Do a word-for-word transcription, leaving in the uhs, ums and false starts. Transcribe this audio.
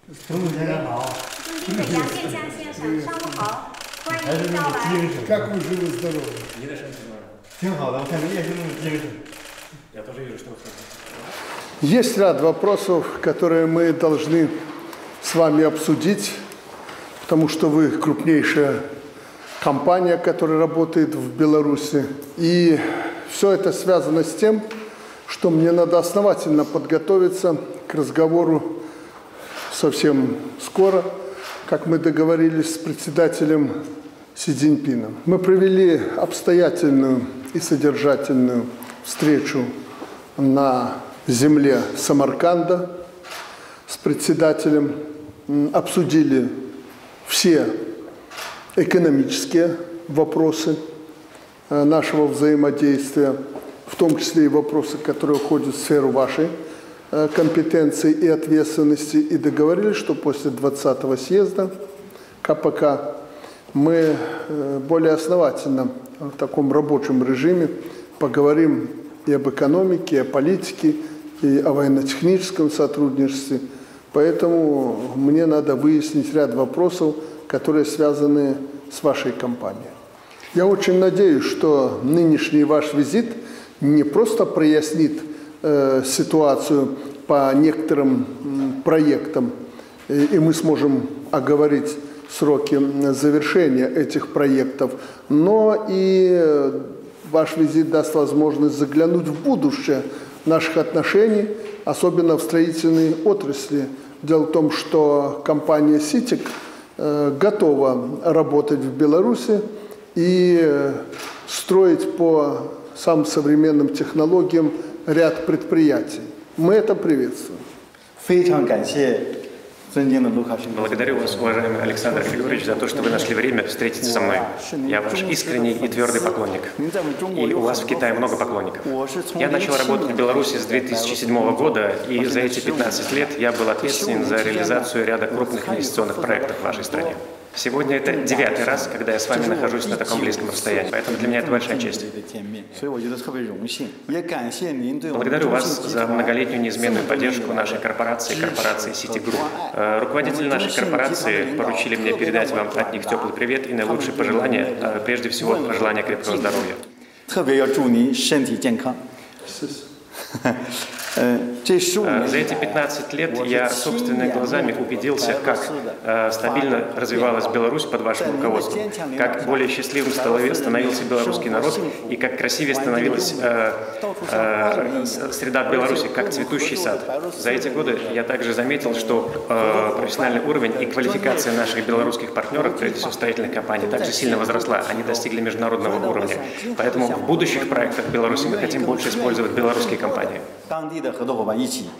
中午先生好。 尊敬的杨建江先生，上午好，欢迎您到来。 Как вы живы, здоровы? 挺好的，我看您也是那么精神。 Я тоже вижу, что вы Есть ряд вопросов, которые мы должны с вами обсудить, потому что вы крупнейшая компания, которая работает в Беларуси. И все это связано с тем, что мне надо основательно подготовиться к разговору совсем скоро, как мы договорились с председателем Си Цзиньпином. Мы провели обстоятельную и содержательную встречу на земле Самарканда с председателем, обсудили все экономические вопросы нашего взаимодействия, в том числе и вопросы, которые входят в сферу вашей компетенции и ответственности, и договорились, что после двадцатого съезда Ка Пэ Ка мы более основательно в таком рабочем режиме поговорим и об экономике, и о политике, и о военно-техническом сотрудничестве. Поэтому мне надо выяснить ряд вопросов, которые связаны с вашей компанией. Я очень надеюсь, что нынешний ваш визит не просто прояснит э, ситуацию по некоторым м, проектам, и, и мы сможем оговорить сроки завершения этих проектов, но и ваш визит даст возможность заглянуть в будущее наших отношений, особенно в строительной отрасли. Дело в том, что компания «Ситек» готова работать в Беларуси и строить по самым современным технологиям ряд предприятий. Мы это приветствуем. Благодарю вас, уважаемый Александр Федорович, за то, что вы нашли время встретиться со мной. Я ваш искренний и твердый поклонник. И у вас в Китае много поклонников. Я начал работать в Беларуси с две тысячи седьмого года, и за эти пятнадцать лет я был ответственен за реализацию ряда крупных инвестиционных проектов в вашей стране. Сегодня это девятый раз, когда я с вами нахожусь на таком близком расстоянии, поэтому для меня это большая честь. Благодарю вас за многолетнюю неизменную поддержку нашей корпорации, корпорации Citigroup. Руководители нашей корпорации поручили мне передать вам от них теплый привет и наилучшие пожелания, прежде всего пожелания крепкого здоровья. За эти пятнадцать лет я собственными глазами убедился, как э, стабильно развивалась Беларусь под вашим руководством, как более счастливым становился белорусский народ и как красивее становилась э, э, среда в Беларуси, как цветущий сад. За эти годы я также заметил, что э, профессиональный уровень и квалификация наших белорусских партнеров, прежде всего строительных компаний, также сильно возросла. Они достигли международного уровня. Поэтому в будущих проектах в Беларуси мы хотим больше использовать белорусские компании.